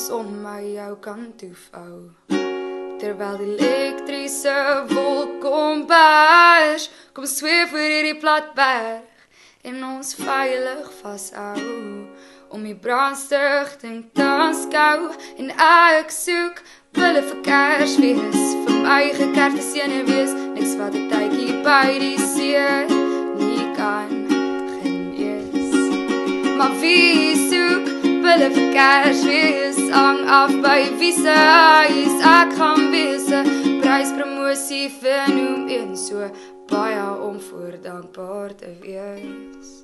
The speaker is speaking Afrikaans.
son my jou kan toevou. Terwyl die elektriese wolk kom bars, kom sweef oor hierdie plat berg en ons veilig vashou. Om die brandstigting te aanskou en ek soek wille vir Kersfees, vir my gekerkte senuwees, niks wat 'n tydjie by die see nie kan genees. Maar wie soek wille vir Kersfees, hang af by wie se huis ek gaan wees, pryspromosie vir noem een so baie om voor dankbaar te wees.